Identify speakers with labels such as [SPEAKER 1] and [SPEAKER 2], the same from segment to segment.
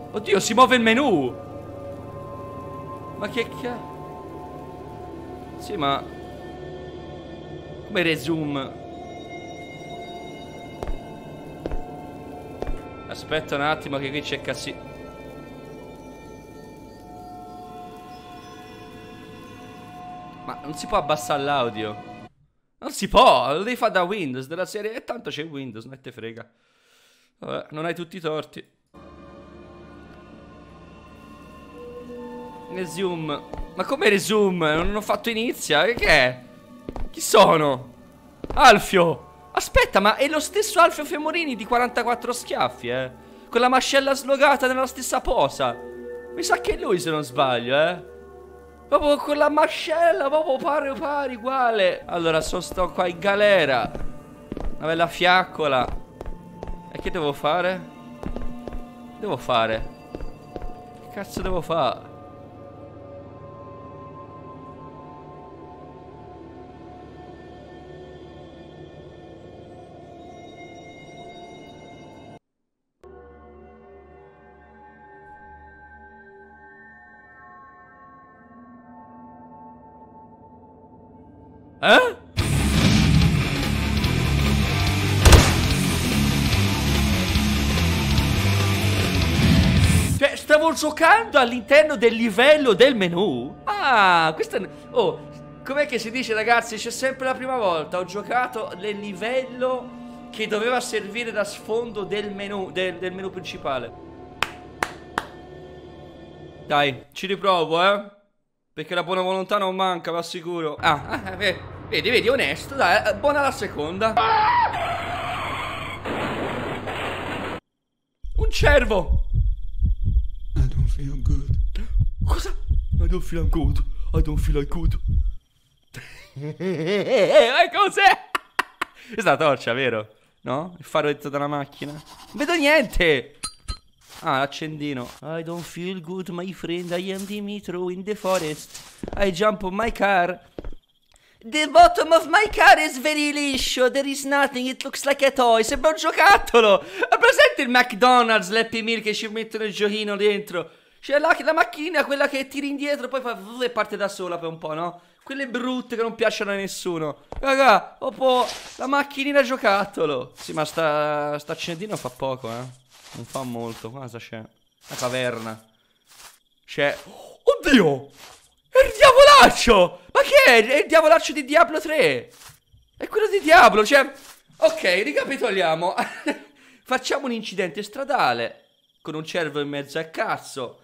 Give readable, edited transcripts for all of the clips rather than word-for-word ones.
[SPEAKER 1] Oddio, si muove il menu. Ma che cazzo? Sì, ma come resume? Aspetta un attimo che qui c'è casino. Ma non si può abbassare l'audio. Non si può, lo devi fare da Windows, della serie. E tanto c'è Windows, non te frega. Vabbè, non hai tutti i torti. Resume. Ma come resume? Non ho fatto inizia. Che è? Chi sono? Alfio. Aspetta, ma è lo stesso Alfio Femorini di 44 schiaffi, con la mascella slogata nella stessa posa. Mi sa che è lui, se non sbaglio, proprio con la mascella, proprio pari uguale. Allora, sto qua in galera. Una bella fiaccola. E che devo fare? Devo fare? Che cazzo devo fare? Eh? Cioè, stavo giocando all'interno del livello del menu. Ah, questa è... Oh, com'è che si dice, ragazzi? C'è sempre la prima volta. Ho giocato nel livello che doveva servire da sfondo del menu, del menu principale. Dai, ci riprovo, perché la buona volontà non manca, vi assicuro. Vedi, onesto, dai, buona la seconda. Un cervo.
[SPEAKER 2] I don't feel good.
[SPEAKER 1] Cosa? I don't feel good. I don't feel good. Cos'è? Questa è la torcia, vero? No? Il faretto della macchina. Non vedo niente. Ah, l'accendino. I don't feel good, my friend. I am Dimitro in the forest. I jump on my car. The bottom of my car is very liscio. There is nothing. It looks like a toy. Sembra un giocattolo. Hai presente il McDonald's, l'Happy Meal che ci mettono il giochino dentro? C'è la macchina, quella che tiri indietro, poi fa e parte da sola per un po', no? Quelle brutte che non piacciono a nessuno. Raga, dopo la macchinina giocattolo. Sì, ma sta accendino fa poco, non fa molto. Cosa c'è? La caverna. C'è... Oddio! È il diavolaccio! Ma che è? È il diavolaccio di Diablo 3! È quello di Diablo, cioè... Ok, ricapitoliamo. Facciamo un incidente stradale con un cervo in mezzo al cazzo.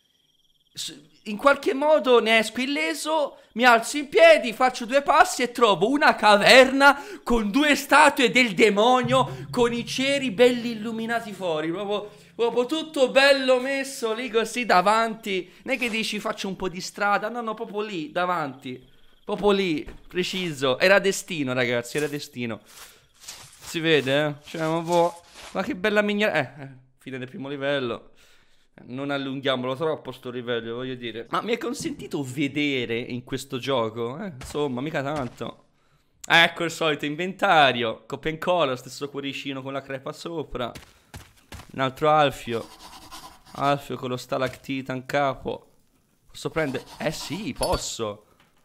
[SPEAKER 1] In qualche modo ne esco illeso. Mi alzo in piedi, faccio 2 passi e trovo una caverna con 2 statue del demonio con i ceri belli illuminati fuori. Proprio tutto bello messo lì così davanti. Non è che dici faccio un po' di strada. No, proprio lì, davanti. Proprio lì, preciso. Era destino, ragazzi, era destino. Si vede, Cioè, ma che bella miniera. Fine del primo livello. Non allunghiamolo troppo sto livello, voglio dire. Ma mi è consentito vedere in questo gioco? Insomma, mica tanto. Ecco il solito inventario. Copia and color, stesso cuoricino con la crepa sopra. Un altro Alfio. Alfio con lo stalactita in capo. Posso prendere? Sì, posso.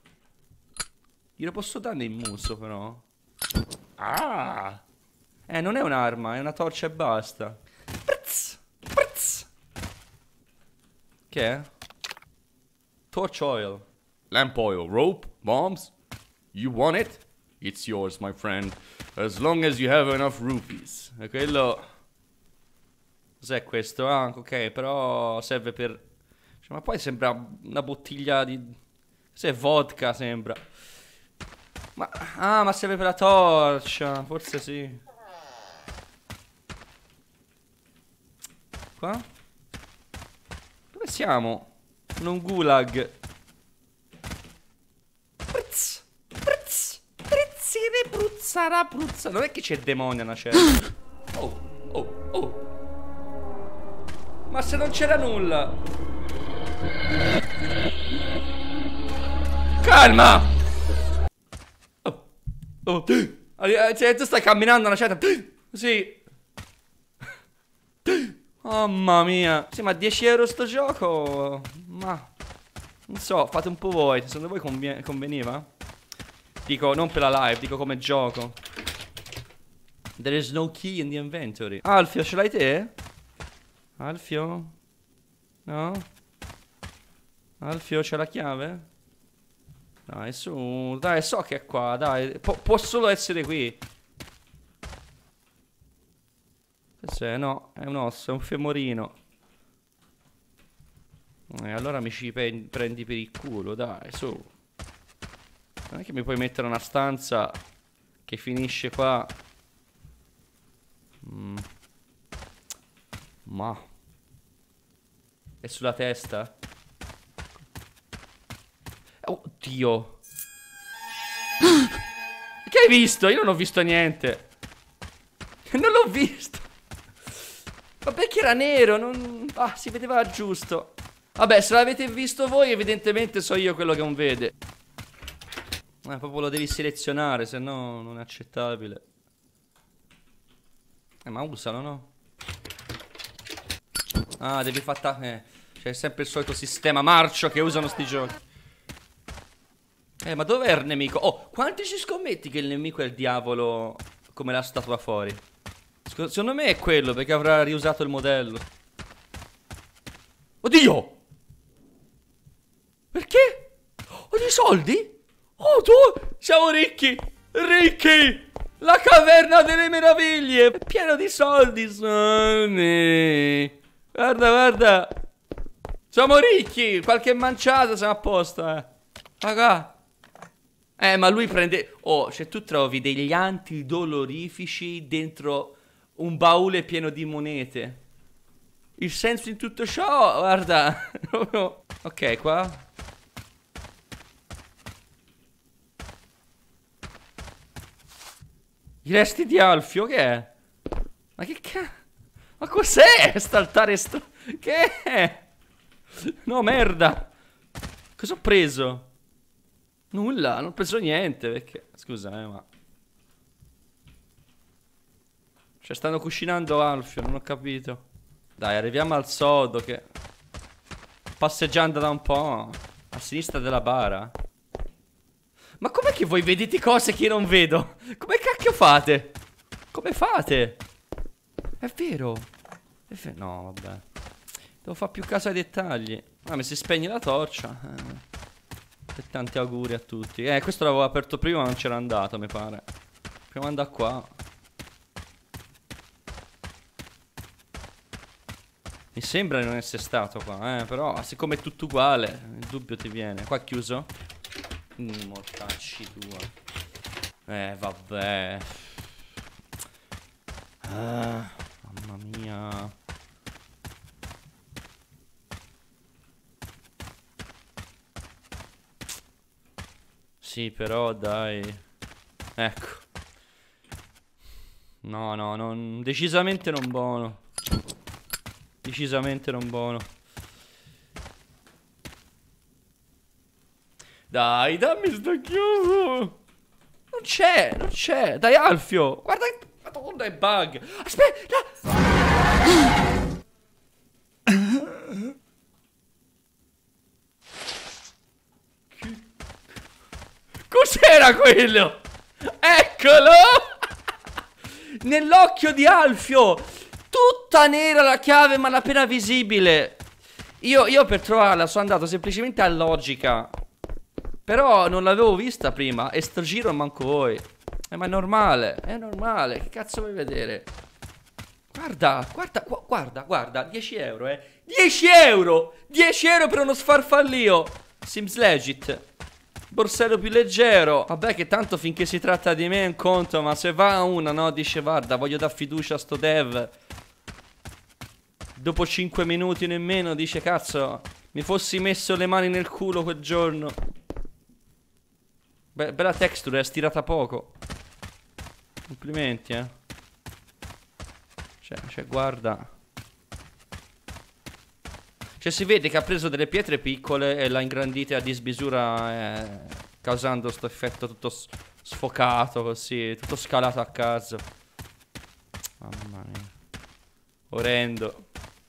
[SPEAKER 1] Glielo posso dare in muso però. Ah! Non è un'arma, è una torcia e basta. Prz, prz. Che è? Torch oil.
[SPEAKER 3] Lamp oil, rope, bombs. You want it? It's yours, my friend. As long as you have enough rupees.
[SPEAKER 1] E quello... Cos'è questo? Ah, ok, però serve per... Cioè, ma poi sembra una bottiglia di... Cos'è? Vodka, sembra. Ma... Ah, ma serve per la torcia. Forse sì. Qua? Dove siamo? In un gulag. Prizz, prizz, prizzine, pruzzara, pruzza. Non è che c'è il demonio una certa. Oh. Ma se non c'era nulla. Calma. Tu stai camminando una certa. Sì. Mamma mia. Sì, ma 10 euro sto gioco. Ma non so, fate un po' voi. Secondo voi conveniva? Dico, non per la live, dico come gioco. There is no key in the inventory. Alfio, ce l'hai te? Alfio? No? Alfio, c'è la chiave? Dai, su. Dai, so che è qua, dai. Può solo essere qui. Cos'è? No, è un osso, è un femorino. Allora mi ci prendi per il culo, dai, su. Non è che mi puoi mettere una stanza che finisce qua. Ma è sulla testa? Oddio. Che hai visto? Io non ho visto niente. Non l'ho visto. Vabbè che era nero, non... Ah, si vedeva giusto. Vabbè, se l'avete visto voi, evidentemente so io quello che non vede. Proprio lo devi selezionare, se no non è accettabile. Ma usalo, no? Ah, devi fatta... C'è sempre il solito sistema marcio che usano sti giochi. Ma dov'è il nemico? Oh, quanti ci scommetti che il nemico è il diavolo come la statua fuori? Secondo me è quello, perché avrà riusato il modello. Oddio! Perché? Ho dei soldi? Oh, tu! Siamo ricchi! Ricchi! La caverna delle meraviglie! È pieno di soldi, Sonny! Guarda, guarda! Siamo ricchi! Qualche manciata siamo a posto, Raga! Ma lui prende... Oh, cioè tu trovi degli antidolorifici dentro un baule pieno di monete. Il senso in tutto ciò, guarda. Ok, qua. I resti di Alfio, che è? Ma che cazzo? Ma cos'è st'altare Che è? No, merda. Cosa ho preso? Nulla, non ho preso niente, perché... Scusa, ma... Cioè, stanno cucinando Alfio, non ho capito. Dai, arriviamo al sodo che... Passeggiando da un po' a sinistra della bara. Ma com'è che voi vedete cose che io non vedo? Come cacchio fate? Come fate? È vero. No, vabbè. Devo fare più caso ai dettagli. Ah, mi si spegne la torcia. E tanti auguri a tutti. Questo l'avevo aperto prima, ma non c'era andato, mi pare. Proviamo ad andare qua. Mi sembra di non essere stato qua, però siccome è tutto uguale, il dubbio ti viene. Qua è chiuso? Mortacci tua. Vabbè. Mamma mia. Sì, però dai. Ecco. No, decisamente non buono. Decisamente non buono. Dai, dammi sto chiuso. Non c'è. Dai, Alfio. Guarda, madonna, è bug. Aspetta. Cos'era quello? Eccolo. Nell'occhio di Alfio. Tutta nera la chiave, ma appena visibile. Io per trovarla sono andato semplicemente a logica. Però non l'avevo vista prima. E sto giro manco voi. Ma è normale. È normale. Che cazzo vuoi vedere? Guarda. 10 euro, 10 euro. 10 euro per uno sfarfallio. Seems legit. Borsello più leggero. Vabbè che tanto finché si tratta di me è un conto. Ma se va una, no, dice guarda, voglio dar fiducia a sto dev. Dopo 5 minuti nemmeno dice cazzo, mi fossi messo le mani nel culo quel giorno. Bella texture, è stirata poco. Complimenti, Cioè, guarda. Cioè, si vede che ha preso delle pietre piccole e l'ha ingrandite a dismisura, causando sto effetto tutto sfocato così, tutto scalato a caso. Mamma mia. Orrendo.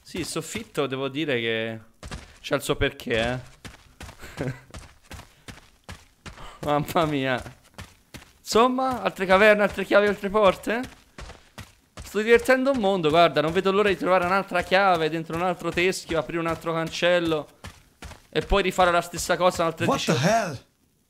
[SPEAKER 1] Sì, il soffitto devo dire che c'ha il suo perché, Mamma mia. Insomma, altre caverne, altre chiavi, altre porte? Sto divertendo un mondo, guarda, non vedo l'ora di trovare un'altra chiave dentro un altro teschio, aprire un altro cancello e poi rifare la stessa cosa un'altra
[SPEAKER 2] What the hell?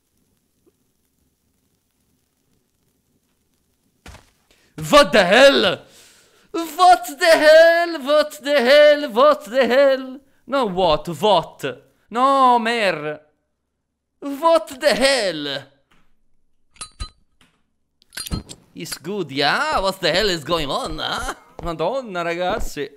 [SPEAKER 1] What the hell? What the hell? What the hell? What the hell? No, what? No, mer. What the hell? It's good, yeah? What the hell is going on, huh? Madonna, ragazzi.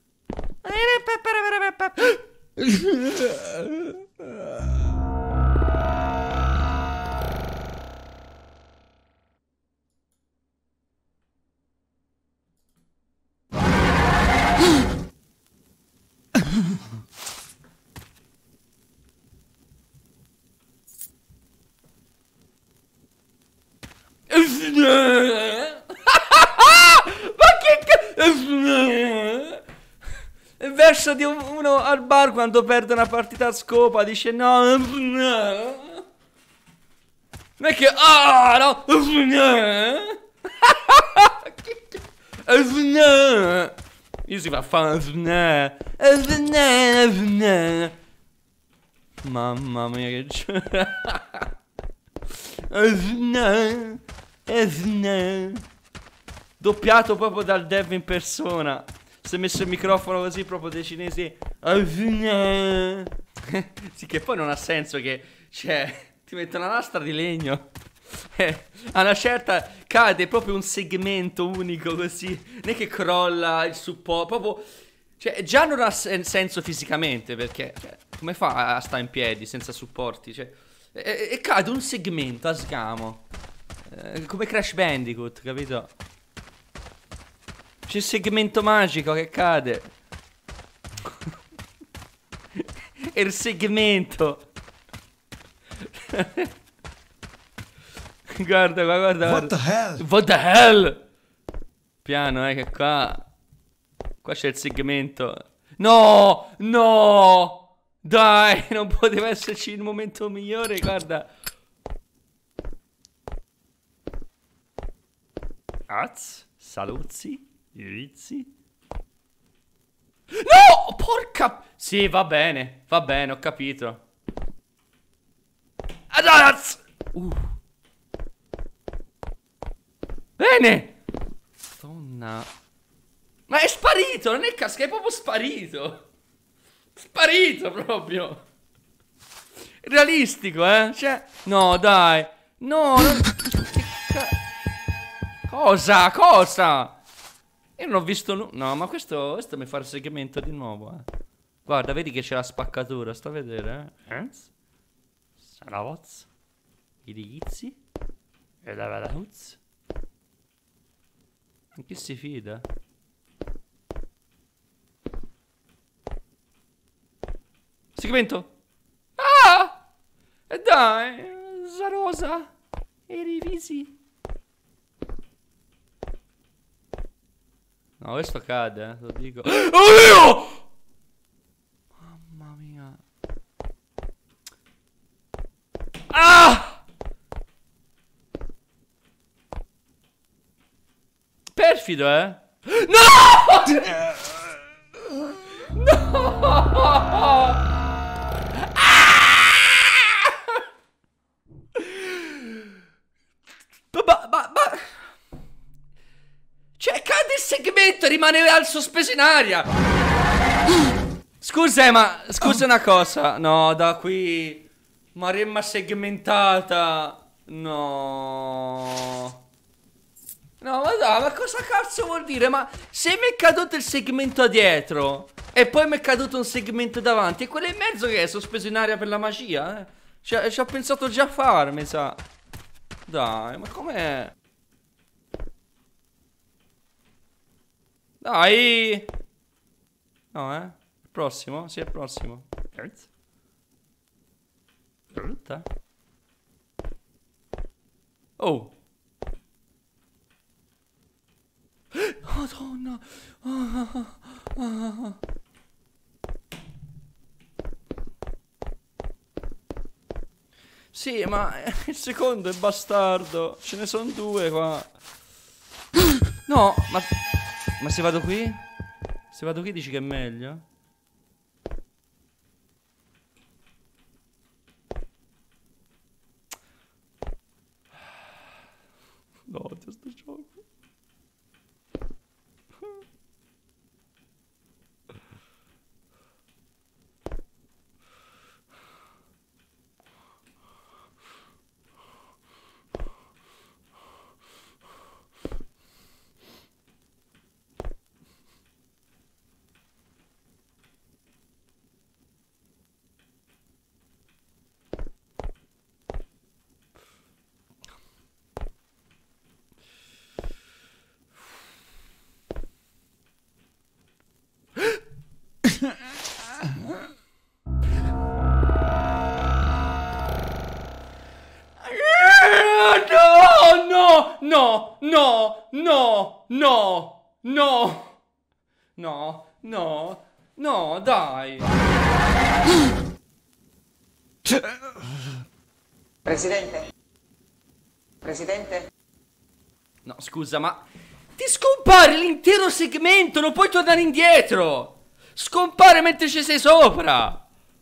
[SPEAKER 1] Ma che il verso di uno al bar quando perde una partita a scopa dice no. Non è che no. Io si fa fare. Mamma mia che doppiato proprio dal dev in persona. Si è messo il microfono così proprio dei cinesi. Sì, che poi non ha senso che ti mettono una lastra di legno. A una certa cade proprio un segmento unico così. Non è che crolla il supporto. Proprio. Cioè, già non ha senso fisicamente. Perché come fa a stare in piedi senza supporti? Cioè, e cade un segmento a sgamo. Come Crash Bandicoot, capito? C'è il segmento magico che cade. E il segmento. Guarda.
[SPEAKER 2] What the hell?
[SPEAKER 1] What the hell? Piano, che qua c'è il segmento. No! Dai, non poteva esserci il momento migliore, guarda. Saluzzi. Irizi. No! Porca. Sì, va bene, ho capito. Bene. Madonna. Ma è sparito, non è casca, è proprio sparito. Sparito proprio. Realistico, Cioè, no, dai. No, Cosa? Io non ho visto no, ma questo mi fa il segmento di nuovo, Guarda, vedi che c'è la spaccatura, sta a vedere, Saravozz. I rigizzi. E la valahuz. Ma chi si fida? Segmento. E dai, Zarosa. E rivisi. No, questo cade, lo dico. Oh Dio! Mamma mia. Perfido, No! No! Cioè, cade il segmento, rimane sospeso in aria. Scusa, una cosa. No, da qui. Maremma segmentata. No. No, ma dai, ma cosa cazzo vuol dire? Ma se mi è caduto il segmento dietro e poi mi è caduto un segmento davanti, e quello in mezzo che è sospeso in aria per la magia, Cioè, ci ho pensato già a fare, mi sa. Dai, ma com'è? Dai! No, Il prossimo? Sì, è il prossimo. Oh! Madonna! Sì, ma il secondo è bastardo. Ce ne sono due qua. No, ma se vado qui? Se vado qui dici che è meglio? No, odio sto gioco. No, no, no, no, no, no, no, no, no, dai.
[SPEAKER 4] Presidente? Presidente?
[SPEAKER 1] No, scusa, ma ti scompare l'intero segmento, non puoi tornare indietro. Scompare mentre ci sei sopra.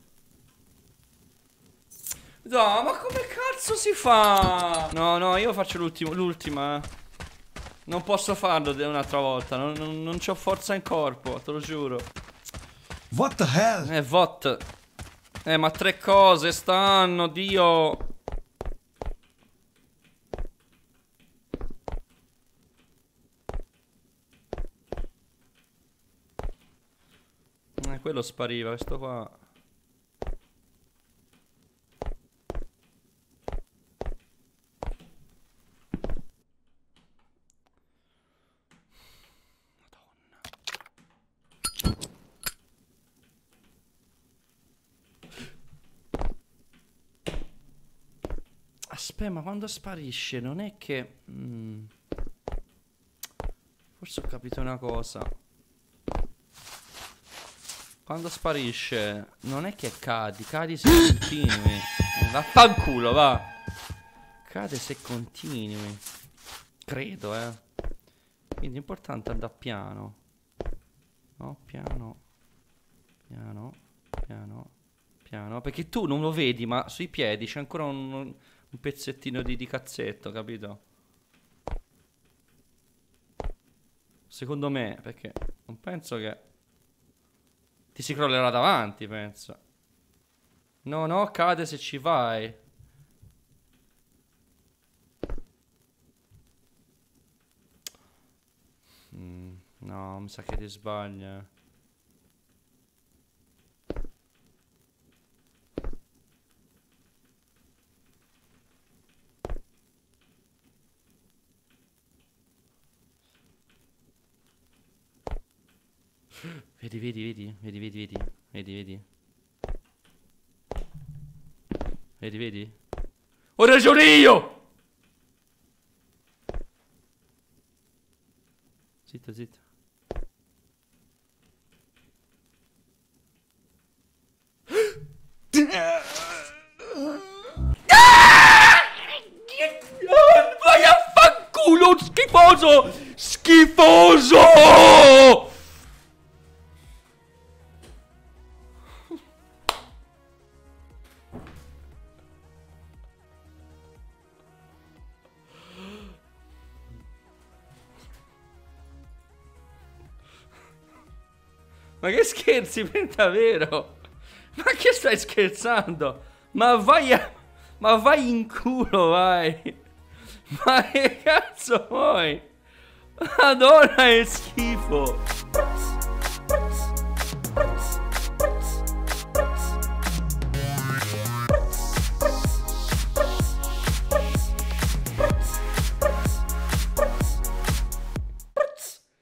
[SPEAKER 1] No, ma come cazzo si fa? No, no, io faccio l'ultima. Non posso farlo un'altra volta. Non c'ho forza in corpo, te lo giuro.
[SPEAKER 2] What the hell?
[SPEAKER 1] Vot. Ma 3 cose stanno, Dio. Quello spariva, questo qua. Aspetta, ma quando sparisce non è che... Forse ho capito una cosa. Quando sparisce non è che cadi se continui. Vaffanculo, va. Cade se continui. Credo, Quindi è importante andare piano. No, piano. Piano. Piano. Piano. Perché tu non lo vedi, ma sui piedi c'è ancora un pezzettino di cazzetto, capito? Secondo me, perché non penso che ti si crollerà davanti, penso. No, no, cade se ci vai. No, mi sa che ti sbaglia. Vedi, vedi, vedi, vedi, vedi, vedi, vedi, vedi. Vedi, vedi. Ho ragione io! Zitto, zitto. Vai a fanculo, schifoso! Schifoso! Ma che scherzi, per davvero? Ma che stai scherzando? Ma vai in culo, vai. Ma che cazzo vuoi? Madonna, è schifo.